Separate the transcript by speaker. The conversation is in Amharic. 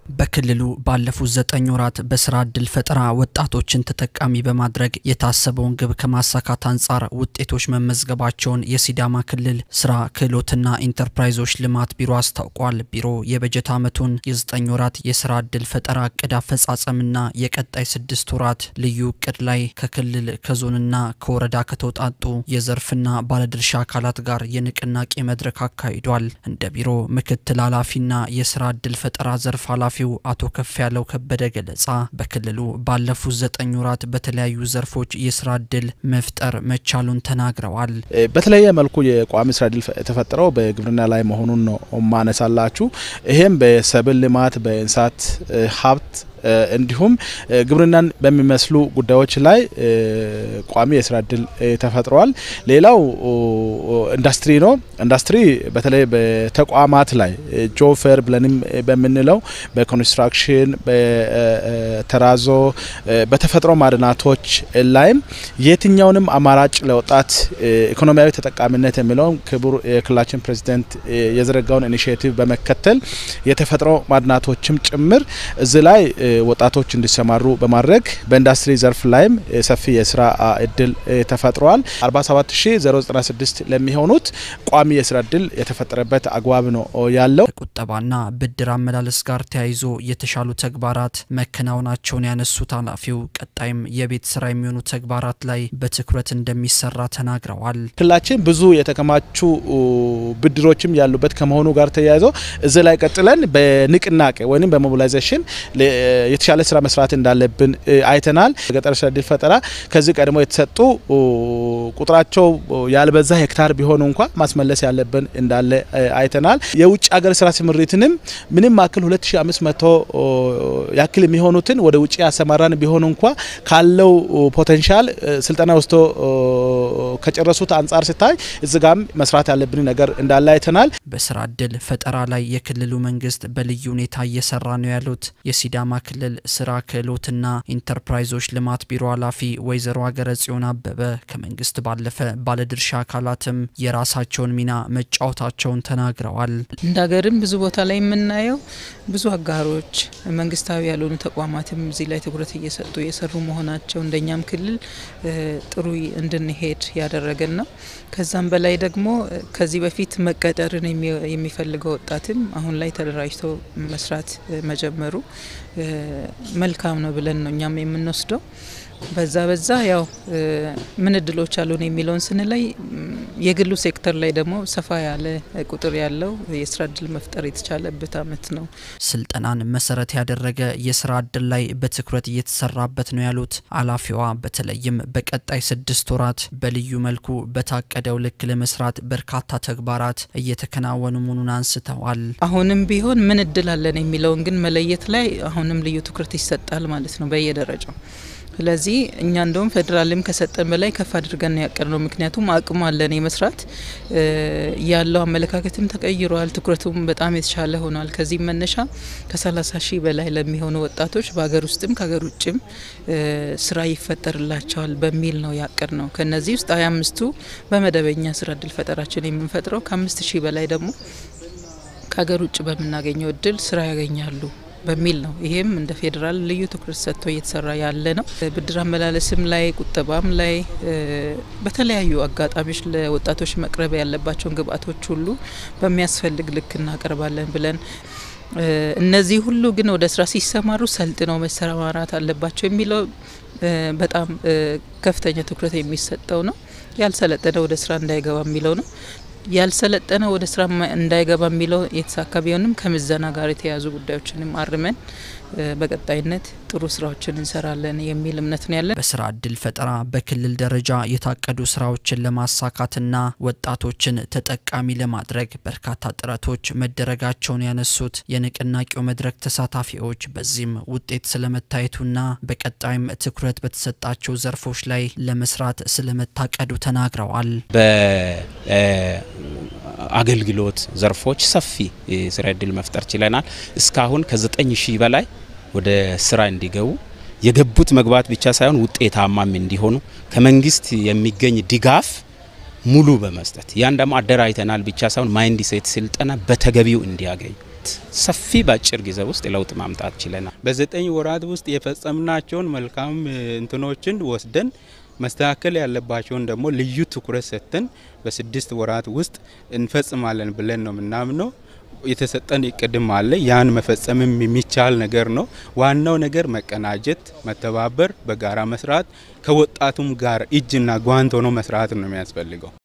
Speaker 1: በክልሉ ባለፉት 9 ወራት በስራ ዕድል ፈጠራ ወጣቶችን ተጠቃሚ በማድረግ የታሰበውን ግብ ከማሳካት አንጻር ውጤቶች መመዝገባቸውን የሲዳማ ክልል ስራ ክህሎትና ኢንተርፕራይዞች ልማት ቢሮ አስታውቋል። ቢሮ የበጀት ዓመቱን የ9 ወራት የስራ ዕድል ፈጠራ እቅድ አፈጻጸምና የቀጣይ 6 ወራት ልዩ እቅድ ላይ ከክልል ከዞንና ከወረዳ ከተውጣጡ የዘርፍና ባለድርሻ አካላት ጋር የንቅናቄ መድረክ አካሂዷል። እንደ ቢሮ ምክትል ኃላፊና የስራ ዕድል ፈጠራ ዘርፍ ኃላፊ አቶ ከፍያለው ከበደ ገለጻ በክልሉ ባለፉት 9 ወራት በተለያዩ ዘርፎች የስራ ዕድል መፍጠር መቻሉን ተናግረዋል።
Speaker 2: በተለያየ መልኩ የቋሚ ስራ ዕድል ተፈጠረው በግብርና ላይ መሆኑን ነው ማነሳላችሁ። ይሄም በሰብል ልማት በእንስሳት ሀብት እንዲሁም ግብርናን በሚመስሉ ጉዳዮች ላይ ቋሚ የስራ ዕድል ተፈጥሯል። ሌላው ኢንዱስትሪ ነው። ኢንዱስትሪ በተለይ በተቋማት ላይ ጆብ ፌር ብለንም በመንለው በኮንስትራክሽን በተራዞ በተፈጥሮ ማዕድናቶች ላይም የትኛውንም አማራጭ ለወጣት ኢኮኖሚያዊ ተጠቃሚነት የሚለው ክቡር የክልላችን ፕሬዝዳንት የዘረጋውን ኢኒሺዬቲቭ በመከተል የተፈጥሮ ማዕድናቶችም ጭምር እዚ ላይ ወጣቶች እንዲሰማሩ በማድረግ በኢንዱስትሪ ዘርፍ ላይም ሰፊ የስራ ዕድል ተፈጥሯል። 47096 ለሚሆኑት ቋሚ የስራ ዕድል የተፈጠረበት አግባብ ነው ያለው።
Speaker 1: ቁጠባና ብድር አመላለስ ጋር ተያይዞ የተሻሉ ተግባራት መከናወናቸውን ያነሱት ኃላፊው ቀጣይም የቤት ስራ የሚሆኑ ተግባራት ላይ በትኩረት እንደሚሰራ ተናግረዋል።
Speaker 2: ክልላችን ብዙ የተከማቹ ብድሮችም ያሉበት ከመሆኑ ጋር ተያይዞ እዚ ላይ ቀጥለን በንቅናቄ ወይንም በሞቢላይዜሽን የተሻለ ስራ መስራት እንዳለብን አይተናል። ገጠር ስራ ዕድል ፈጠራ ከዚህ ቀድሞ የተሰጡ ቁጥራቸው ያልበዛ ሄክታር ቢሆኑ እንኳን ማስመለስ ያለብን እንዳለ አይተናል። የውጭ ሀገር ስራ ስምሪትንም ምንም አክል 2500 ያክል የሚሆኑትን ወደ ውጪ ያሰማራን ቢሆኑ እንኳን ካለው ፖቴንሻል ስልጠና ወስቶ ከጨረሱት አንጻር ሲታይ እዚጋም መስራት ያለብን ነገር እንዳለ አይተናል።
Speaker 1: በስራ ዕድል ፈጠራ ላይ የክልሉ መንግስት በልዩ ሁኔታ እየሰራ ነው ያሉት የሲዳማ ክልል ስራ ክህሎትና ኢንተርፕራይዞች ልማት ቢሮ ኃላፊ ወይዘሮ አገረጽዮን አበበ ከመንግስት ባለፈ ባለድርሻ አካላትም የራሳቸውን ሚና መጫወታቸውን ተናግረዋል።
Speaker 3: እንደሀገርም ብዙ ቦታ ላይ የምናየው ብዙ አጋሮች መንግስታዊ ያልሆኑ ተቋማትም እዚህ ላይ ትኩረት እየሰጡ የሰሩ መሆናቸው እንደኛም ክልል ጥሩ እንድንሄድ ያደረገን ነው። ከዛም በላይ ደግሞ ከዚህ በፊት መቀጠርን የሚፈልገው ወጣትም አሁን ላይ ተደራጅቶ መስራት መጀመሩ መልካም ነው ብለን ነው እኛም የምንወስደው። በዛ ያው ምን እድሎች አሉን የሚለውን ስንላይ የግሉ ሴክተር ላይ ደግሞ ሰፋ ያለ ቁጥር ያለው የስራ ዕድል መፍጠር የተቻለበት አመት ነው።
Speaker 1: ስልጠናን መሰረት ያደረገ የስራ ዕድል ላይ በትኩረት እየተሰራበት ነው ያሉት ኃላፊዋ በተለይም በቀጣይ 6 ወራት በልዩ መልኩ በታቀደው ልክ ለመስራት በርካታ ተግባራት እየተከናወኑ መሆኑን አንስተዋል።
Speaker 3: አሁንም ቢሆን ምን እድል አለን የሚለውን ግን መለየት ላይ አሁንም ልዩ ትኩረት ይሰጣል ማለት ነው በየደረጃው። ስለዚህ እኛ እንደውም ፌደራልም ከሰጠን በላይ ከፍ አድርገን ያቀርነው ምክንያቱም አቅሙ አለን የመስራት ያለው አመለካከትም ተቀይሯል። ትኩረቱም በጣም የተሻለ ሆኗል። ከዚህ መነሻ ከ30,000 በላይ ለሚሆኑ ወጣቶች በአገር ውስጥም ከሀገር ውጭም ስራ ይፈጠርላቸዋል በሚል ነው ያቀርነው። ከነዚህ ውስጥ 25ቱ በመደበኛ ስራ ዕድል ፈጠራችን የምንፈጥረው ከ5,000 በላይ ደግሞ ከሀገር ውጭ በመናገኘው እድል ስራ ያገኛሉ በሚል ነው። ይሄም እንደ ፌደራል ልዩ ትኩረት ሰጥቶ እየተሰራ ያለ ነው። ብድር አመላለስም ላይ ቁጠባም ላይ በተለያዩ አጋጣሚዎች ለወጣቶች መቅረብ ያለባቸውን ግብአቶች ሁሉ በሚያስፈልግ ልክ እናቀርባለን ብለን እነዚህ ሁሉ ግን ወደ ስራ ሲሰማሩ ሰልጥነው መሰማራት አለባቸው የሚለው በጣም ከፍተኛ ትኩረት የሚሰጠው ነው። ያልሰለጠነ ወደ ስራ እንዳይገባ የሚለው ነው። ያልሰለጠነ ወደ ስራ እንዳይገባ የሚለው የተሳካ ቢሆንም ከምዘና ጋር የተያዙ ጉዳዮችንም አርመን በቀጣይነት ጥሩ ስራዎችን እንሰራለን የሚል እምነት ነው ያለን።
Speaker 1: በስራ ዕድል ፈጠራ በክልል ደረጃ የታቀዱ ስራዎችን ለማሳካትና ወጣቶችን ተጠቃሚ ለማድረግ በርካታ ጥረቶች መደረጋቸውን ያነሱት የንቅናቄው መድረክ ተሳታፊዎች በዚህም ውጤት ስለመታየቱና በቀጣይም ትኩረት በተሰጣቸው ዘርፎች ላይ ለመስራት ስለመታቀዱ ተናግረዋል።
Speaker 4: አገልግሎት ዘርፎች ሰፊ ስራ ዕድል መፍጠር ችለናል። እስካሁን ከ9000 በላይ ወደ ስራ እንዲገቡ የገቡት መግባት ብቻ ሳይሆን ውጤታማም እንዲሆኑ ከመንግስት የሚገኝ ድጋፍ ሙሉ በመስጠት ያን ደግሞ አደራጅተናል ብቻ ሳይሆን ማይንድ ሴት ስልጠና በተገቢው እንዲያገኙ በማየት ሰፊ ባጭር ጊዜ ውስጥ ለውጥ ማምጣት ችለናል።
Speaker 5: በ9 ወራት ውስጥ የፈጸምናቸውን መልካም እንትኖችን ወስደን መስተካከል ያለባቸውን ደግሞ ልዩ ትኩረት ሰጥተን በ6 ወራት ውስጥ እንፈጽማለን ብለን ነው ምናምነው። የተሰጠን እቅድም አለ። ያን መፈጸምም የሚቻል ነገር ነው። ዋናው ነገር መቀናጀት፣ መተባበር፣ በጋራ መስራት፣ ከወጣቱም ጋር እጅና ጓንት ሆኖ መስራት ነው የሚያስፈልገው።